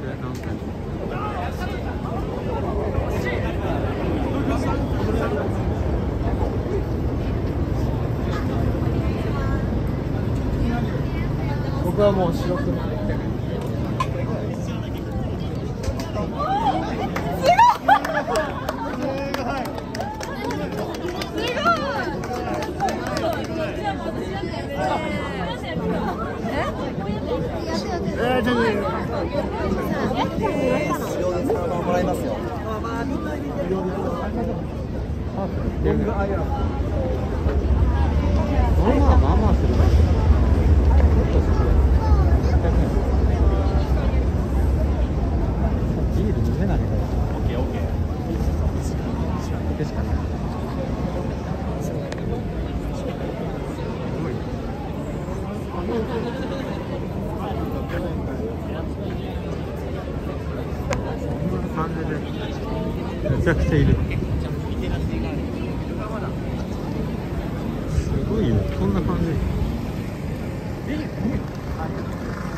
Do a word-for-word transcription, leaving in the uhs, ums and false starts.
れ何歳？僕はもう白くなってる。 もらいますよ。 まあまあまあまあするから。ビール飲めないから。オッケーオッケー。これしかない。すごい。感じでめちゃくちゃいる。すごいよ、こんな感じ。